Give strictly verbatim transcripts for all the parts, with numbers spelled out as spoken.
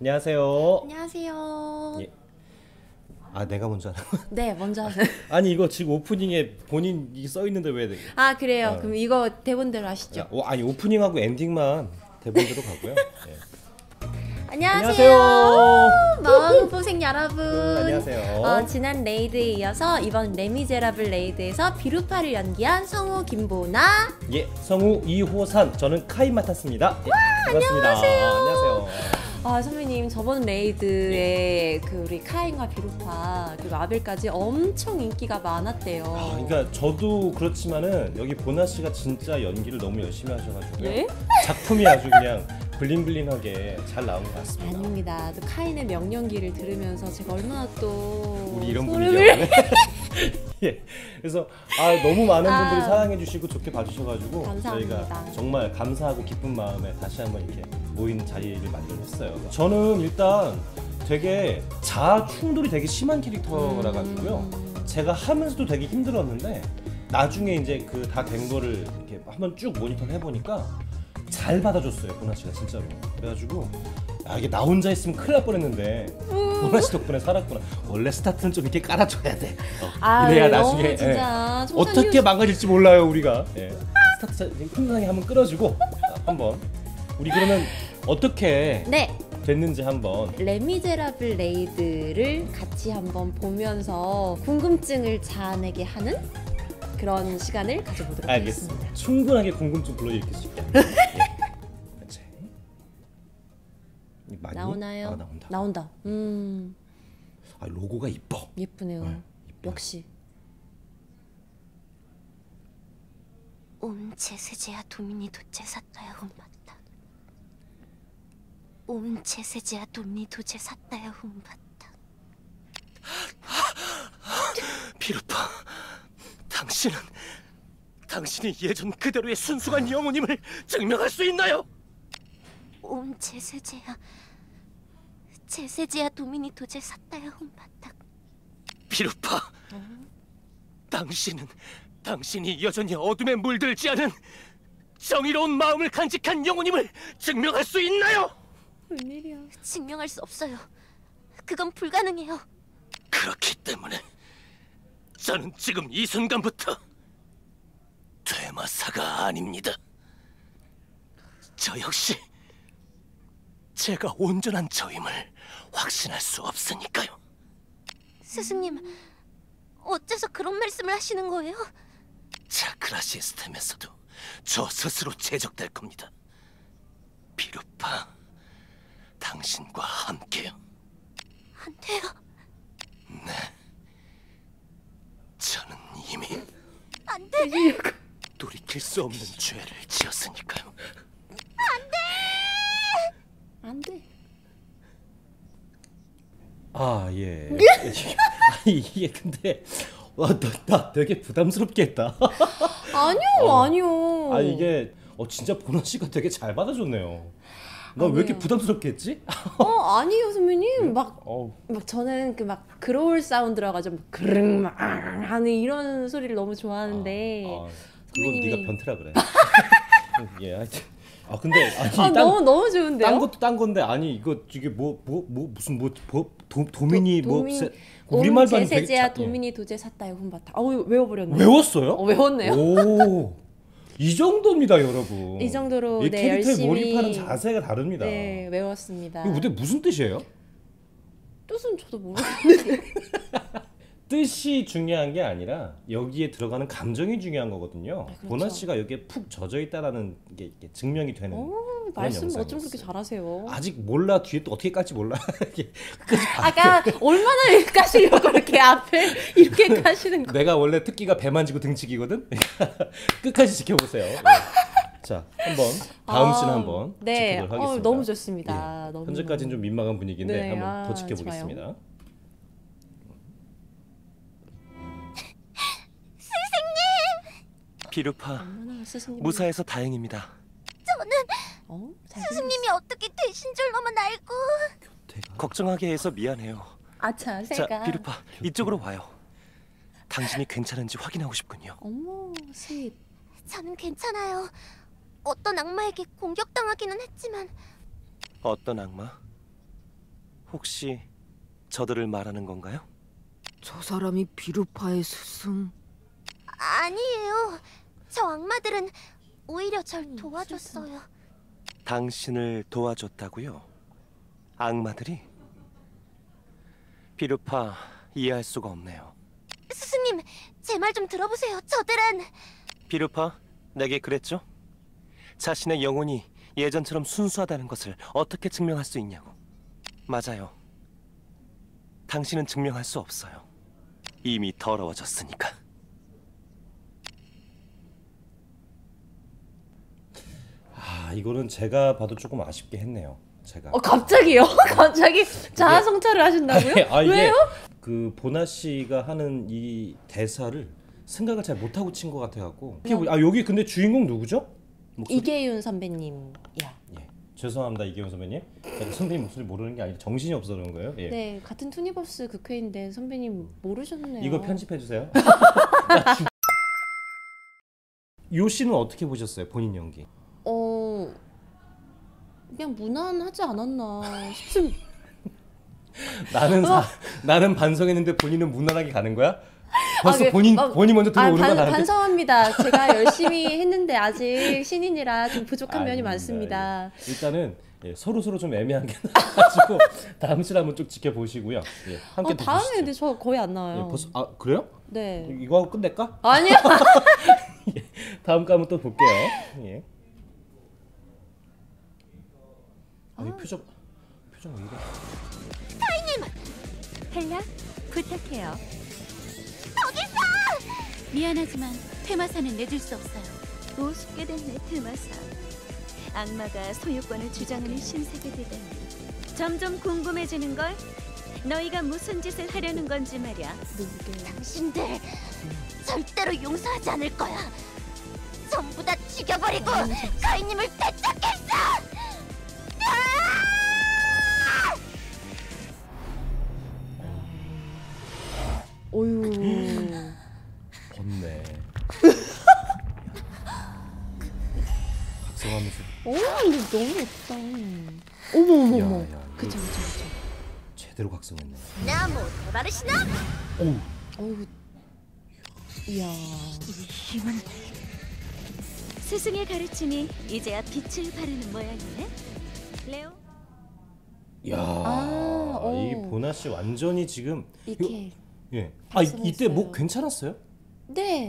안녕하세요. 안녕하세요. 예. 아 내가 먼저 하는 네, 먼저 하세요. 아니 이거 지금 오프닝에 본인이 써 있는데 왜 내가? 아 그래요. 어. 그럼 이거 대본대로 하시죠. 야, 오, 아니 오프닝하고 엔딩만 대본대로 가고요. 예. 안녕하세요. 안녕하세요. 마음고생 여러분. 음, 안녕하세요. 어, 지난 레이드에 이어서 이번 레미제라블 레이드에서 비루파를 연기한 성우 김보나. 예, 성우 이호산. 저는 카이 맡았습니다. 예, 와, 반갑습니다. 안녕하세요. 안녕하세요. 아 선배님 저번 레이드에 그 우리 카인과 비루파 그리고 아벨까지 엄청 인기가 많았대요. 아, 그러니까 저도 그렇지만은 여기 보나 씨가 진짜 연기를 너무 열심히 하셔가지고요. 네? 작품이 아주 그냥 블링블링하게 잘 나온 것 같습니다. 아닙니다. 또 카인의 명연기를 들으면서 제가 얼마나 또 우리 이런 소름을... 분위기요. 예. 그래서 아 너무 많은 분들이 아, 사랑해주시고 좋게 봐주셔가지고 감사합니다. 저희가 정말 감사하고 기쁜 마음에 다시 한번 이렇게 모인 자리를 만들었어요. 저는 일단 되게 자아 충돌이 되게 심한 캐릭터라 가지고요. 음... 제가 하면서도 되게 힘들었는데 나중에 이제 그 다 된 거를 이렇게 한번 쭉 모니터를 해보니까 잘 받아줬어요, 보나 씨가 진짜로. 그래가지고 아 이게 나 혼자 있으면 큰일 날 뻔했는데 보나 씨 덕분에 살았구나. 원래 스타트는 좀 이렇게 깔아줘야 돼. 어, 아, 이래야 나중에 진짜 예. 어떻게 망가질지 몰라요 우리가. 예. 스타트 훈훈하게 한번 끌어주고 한번 우리 그러면 어떻게 네. 됐는지 한번. 레미제라블 레이드를 같이 한번 보면서 궁금증을 자아내게 하는 그런 시간을 가져보도록 알겠습니다. 하겠습니다. 충분하게 궁금증 불러일으킬 수 있게. 예. 많이? 나오나요? 아, 나온다. 나온다. 음. 아, 로고가 이뻐. 예쁘네요. 네, 이뻐요. 역시. 옴 제세제야 도미니 도체 샀다야 훔봤다. 옴 제세제야 도미니 도체 샀다야 훔봤다. 비루파, 당신은 당신이 예전 그대로의 순수한 영혼임을 증명할 수 있나요? 옴 제세제야 제세제야 도미니 도체 샀다야 훔봤다. 비루파, 당신은 당신이 여전히 어둠에 물들지 않은 정의로운 마음을 간직한 영혼임을 증명할 수 있나요? 웬일이야. 증명할 수 없어요. 그건 불가능해요. 그렇기 때문에 저는 지금 이 순간부터 퇴마사가 아닙니다. 저 역시 제가 온전한 저임을 확신할 수 없으니까요. 스승님, 어째서 그런 말씀을 하시는 거예요? 차크라 시스템에서도 저 스스로 제적될 겁니다. 비루파, 당신과 함께요. 안 돼요. 네, 저는 이미 안 돼. 돌이킬 수 없는 죄를 지었으니까요. 안 돼. 아 예. 아니 이게 근데 와, 나, 나 되게 부담스럽게 했다. 아니요, 어. 아니요. 아 이게 어 진짜 보나 씨가 되게 잘 받아줬네요. 나 왜 이렇게 아니에요. 부담스럽게 했지? 어, 아니요, 선배님. 막, 어. 막 저는 그 막 그로울 사운드라 가지고 그릉 막 하는 이런 소리를 너무 좋아하는데 아, 그건 선배님이- 네가 변태라 그래. 예, 하여튼. 아 근데 아니 아, 딴, 너무 너무 좋은데요? 딴 것도 딴 건데 아니 이거 이게 뭐 뭐 뭐 무슨 뭐, 뭐 도, 도미니 도- 뭐 도미- 세, 우리말도 아니고 되게 제세제야 자- 도미니 도제 샀다요 훈바타. 어 외워버렸네. 외웠어요? 어, 외웠네요. 오, 이 정도입니다, 여러분. 이 정도로 이 네, 캐릭터에 열심히 몰입하는 자세가 다릅니다. 네 외웠습니다. 이거 근데 무슨 뜻이에요? 뜻은 저도 모르겠는데. 뜻이 중요한 게 아니라 여기에 들어가는 감정이 중요한 거거든요. 그렇죠. 보나 씨가 여기에 푹 젖어 있다라는 게 이게 증명이 되는 오, 그런 말씀 어쩜 영상이었어요. 그렇게 잘하세요? 아직 몰라. 뒤에 또 어떻게 깔지 몰라. 이게 끝까지 봐. 아까 얼마나 까시려고 이렇게 앞에 이렇게 까시는 거? 내가 원래 특기가 배 만지고 등치기거든. 끝까지 지켜보세요. 네. 자, 한번 다음 아, 씬 한번 네. 지켜보도록 어, 하겠습니다. 너무 좋습니다. 예. 너무, 현재까지는 좀 민망한 분위기인데 네, 한번 아, 더 지켜보겠습니다. 비루파, 얼마나 스승님 무사해서 다행입니다. 저는 어? 잘 스승님이 어떻게 되신 줄로만 알고. 걱정하게 해서 미안해요. 아차 자, 새가 비루파, 이쪽으로 와요. 당신이 괜찮은지 확인하고 싶군요. 어머 스윗. 저는 괜찮아요. 어떤 악마에게 공격당하기는 했지만 어떤 악마? 혹시 저들을 말하는 건가요? 저 사람이 비루파의 스승. 아니에요. 저 악마들은 오히려 절 도와줬어요. 당신을 도와줬다고요? 악마들이? 비루파 이해할 수가 없네요. 스승님, 제 말 좀 들어보세요. 저들은... 비루파, 내게 그랬죠? 자신의 영혼이 예전처럼 순수하다는 것을 어떻게 증명할 수 있냐고. 맞아요. 당신은 증명할 수 없어요. 이미 더러워졌으니까. 아 이거는 제가 봐도 조금 아쉽게 했네요. 제가. 어 갑자기요? 갑자기 자아 성찰을 하신다고요? 아, 이게 왜요? 그 보나 씨가 하는 이 대사를 생각을 잘 못하고 친 것 같아갖고. 이게 뭐- 아 여기 근데 주인공 누구죠? 목소리? 이계윤 선배님이야. 예. 죄송합니다 이계훈 선배님. 제가 선배님 목소리 모르는 게 아니라 정신이 없어서 그런 거예요. 예. 네, 같은 투니버스 극회인데 선배님 모르셨네요. 이거 편집해 주세요. 요 씨는 어떻게 보셨어요? 본인 연기? 어 그냥 무난하지 않았나 싶은. 나는 사, 나는 반성했는데 본인은 무난하게 가는 거야? 벌써 아, 그, 본인 어, 본인 먼저 들어오는 아, 건 반, 나한테. 반성합니다. 제가 열심히 했는데 아직 신인이라 좀 부족한 면이 아닙니다. 많습니다. 예. 일단은 예, 서로 서로 좀 애매한 게 나가지고 다음 시를 한번 쭉 지켜보시고요. 예, 함께 어, 또 다음에 보시죠. 근데 저 거의 안 예, 나와요. 벌써 아 그래요? 네. 이거 하고 끝낼까? 아니요. 다음 거 한번 또 볼게요. 예. 아니 표정 표정 왜 이래? 헬라, 부탁해요. 거기서! 미안하지만 테마사는 내줄 수 없어요. 우습게 됐네, 테마사. 악마가 소유권을 주장하는 신세계 되다니. 점점 궁금해지는걸? 너희가 무슨 짓을 하려는 건지 말이야. 당신들 절대로 용서하지 않을 거야. 전부 다 죽여버리고 가인님을 되찾겠어! 어유. 벗네. 각성하면서. 오, 근데 너무 예쁘다. 어머 어머 야, 어머. 야, 그쵸 이거 그쵸 그쵸. 제대로 각성했네. 나무 바르시나? 오. 어유. 이야. 힘은 스승의 가르침이 이제야 빛을 발하는 모양이네. 레오. 야, 아, 이 오. 보나 씨 완전히 지금 이거- 이렇게. 예. 아 이, 이때 목 발성했어요. 괜찮았어요? 네.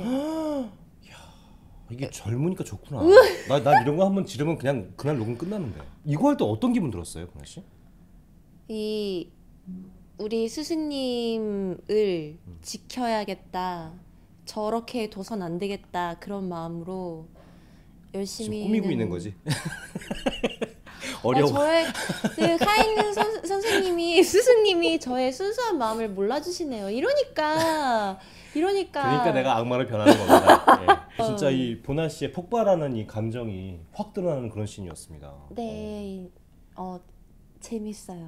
이게 젊으니까 좋구나. 나, 난 이런 거 한번 지르면 그냥 그날 녹음 끝나는데. 이거 할 때 어떤 기분 들었어요, 보나 씨? 이 우리 스승님을 지켜야겠다. 저렇게 둬선 안 되겠다. 그런 마음으로 열심히 지금 꾸미고 는- 있는 거지. 어, 어려워. 저의 그 카인 선, 선생님이 스승님이 저의 순수한 마음을 몰라주시네요. 이러니까 이러니까 그러니까 내가 악마로 변하는 겁니다. 예. 어. 진짜 이 보나 씨의 폭발하는 이 감정이 확 드러나는 그런 씬이었습니다. 네, 어 재밌어요. 어,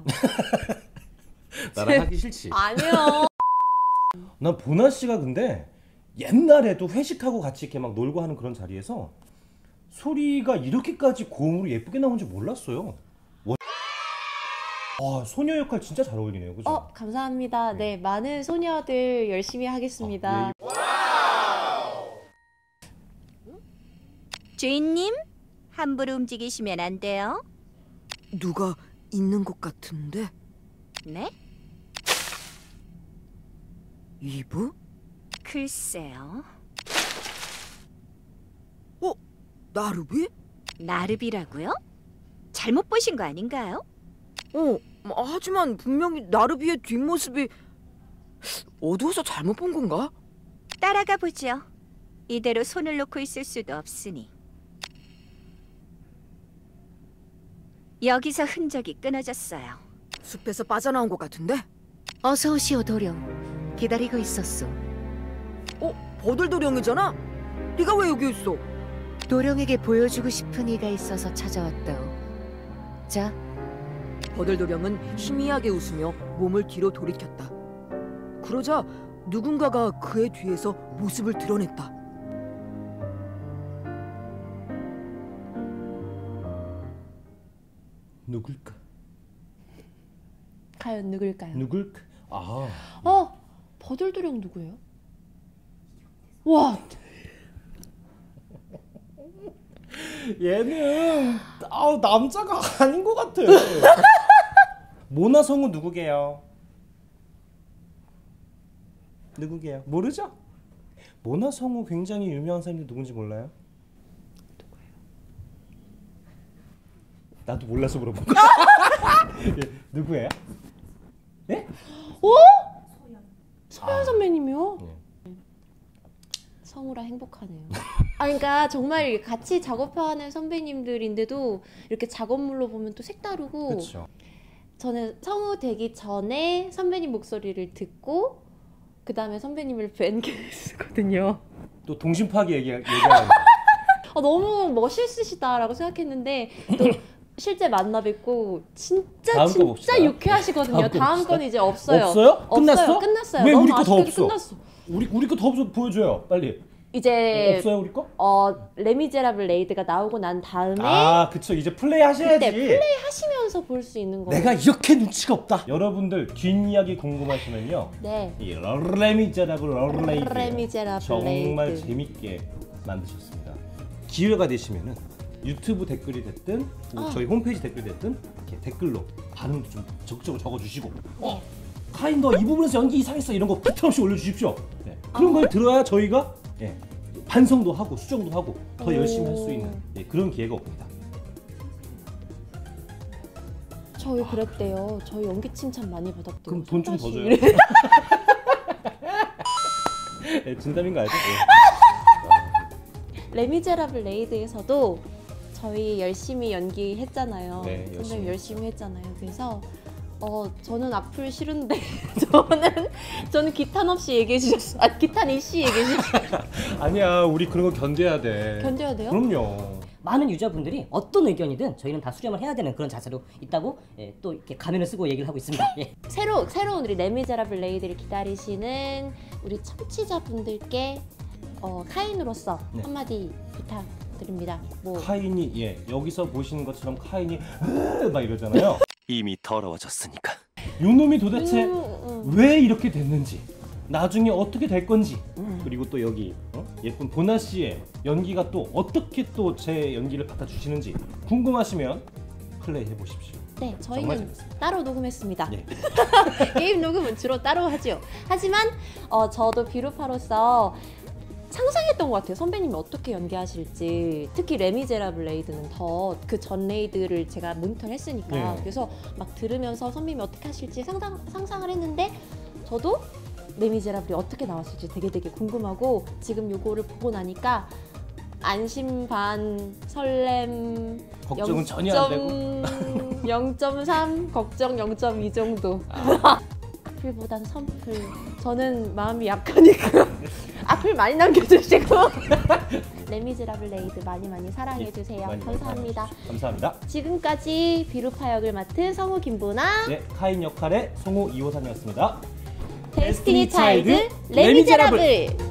나랑 하기 싫지. 아니요. 난 보나 씨가 근데 옛날에도 회식하고 같이 이렇게 막 놀고 하는 그런 자리에서 소리가 이렇게까지 고음으로 예쁘게 나온 줄 몰랐어요. 와, 와, 소녀 역할 진짜 잘 어울리네요, 그죠? 어 감사합니다. 네, 많은 소녀들 열심히 하겠습니다. 아, 예. 주인님, 함부로 움직이시면 안 돼요. 누가 있는 것 같은데? 네? 이브? 글쎄요. 어? 나르비? 나르비라고요? 잘못 보신 거 아닌가요? 어, 뭐, 하지만 분명히 나르비의 뒷모습이 어두워서 잘못 본 건가? 따라가 보죠. 이대로 손을 놓고 있을 수도 없으니. 여기서 흔적이 끊어졌어요. 숲에서 빠져나온 것 같은데? 어서 오시오, 도령. 기다리고 있었소. 어? 버들도령이잖아? 네가 왜 여기 있어? 도령에게 보여주고 싶은 이가 있어서 찾아왔다오. 자, 버들도령은 희미하게 웃으며 몸을 뒤로 돌이켰다. 그러자 누군가가 그의 뒤에서 모습을 드러냈다. 누굴까? 과연 누굴까요? 누굴? 아, 어, 버들도령 누구예요? 와, 얘는 아 남자가 아닌 것 같아. 모나 성우 누구게요? 누구게요? 모르죠? 모나 성우 굉장히 유명한 사람인데 누군지 몰라요? 누구예요? 나도 몰라서 물어본 거야. 예, 누구예요? 네? 오? 소연 선배님이요? 네. 성우라 행복하네요. 아, 그러니까 정말 같이 작업하는 선배님들인데도 이렇게 작업물로 보면 또 색다르고. 그렇죠. 저는 성우 되기 전에 선배님 목소리를 듣고 그 다음에 선배님을 뵌 케이스거든요. 또 동심파기 얘기 얘기하는. 아, 너무 멋있으시다라고 생각했는데 또 실제 만나 뵙고 진짜 다음 거 진짜 봅시다. 유쾌하시거든요. 다음 거 다음 봅시다. 건 이제 없어요. 없어요? 끝났어? 끝났어요. 왜 너무 우리 거 더 아쉽게도 없어? 끝났어. 우리 우리 거 더 없어 보여줘요. 빨리. 이제 없어요 우리 거? 어 레미제라블 레이드가 나오고 난 다음에 아 그쵸 이제 플레이 하셔야지. 그때 플레이 하시면서 볼 수 있는 거예요. 내가 이렇게 눈치가 없다. 여러분들 뒷이야기 궁금하시면요. 네. 이 레미제라블 레이드 레미제라블 정말 레이드. 재밌게 만드셨습니다. 기회가 되시면은 유튜브 댓글이 됐든 뭐 아. 저희 홈페이지 댓글이 됐든 이렇게 댓글로 반응도 좀 적극적으로 적어주시고 네. 어 카인 너 이 부분에서 연기 이상했어 이런 거 비틀없이 올려주십시오. 네. 그런 걸 들어야 저희가 예, 반성도 하고 수정도 하고 더 오. 열심히 할 수 있는 예, 그런 기회가 옵니다. 저희 그랬대요. 저희 연기 칭찬 많이 받았대요. 그럼 돈 좀 더 다시 줘요. 이래. 예, 진담인 거 알죠? 레미제라블 레이드에서도 저희 열심히 연기했잖아요. 네, 열심히 선배님 열심히 했잖아요. 그래서 어 저는 악플 싫은데 저는 저는 기탄 없이 얘기해 주셨어. 아 기탄 이씨 얘기해 주셨어. 아니야 우리 그런 거 견뎌야 돼. 견뎌야 돼요? 그럼요. 많은 유저분들이 어떤 의견이든 저희는 다 수렴을 해야 되는 그런 자세로 있다고 예, 또 이렇게 가면을 쓰고 얘기를 하고 있습니다. 예. 새로 새로운 우리 레미제라블 레이드를 기다리시는 우리 청취자분들께 어, 카인으로서 네. 한마디 부탁드립니다. 뭐 카인이 예 여기서 보시는 것처럼 카인이 으, 막 이러잖아요. 이미 더러워졌으니까. 요놈이 도대체 음, 음. 왜 이렇게 됐는지 나중에 어떻게 될 건지 그리고 또 여기 어? 예쁜 보나 씨의 연기가 또 어떻게 또 제 연기를 받아주시는지 궁금하시면 플레이 해보십시오. 네, 정말 저희는 재밌습니다. 따로 녹음했습니다. 예. 게임 녹음은 주로 따로 하죠. 하지만 어, 저도 비루파로서 상상했던 것 같아요. 선배님이 어떻게 연기하실지. 특히 레미제라블 레이드는 더 그 전 레이드를 제가 모니터를 했으니까 네. 그래서 막 들으면서 선배님이 어떻게 하실지 상상, 상상을 했는데 저도 레미제라블이 어떻게 나왔을지 되게 되게 궁금하고 지금 요거를 보고 나니까 안심 반 설렘 걱정은 전혀 안 되고 영 점 삼 걱정 영 점 이 정도. 악플보단 선플. 저는 마음이 약하니까 악플 많이 남겨주시고 레미제라블 레이드 많이 많이 사랑해주세요. 많이 감사합니다. 사랑해주세요. 감사합니다. 지금까지 비루파 역을 맡은 성우 김보나, 네, 카인 역할의 송우 이호선이었습니다. 데스티니 데스티니 차일드 차일드 레미제라블.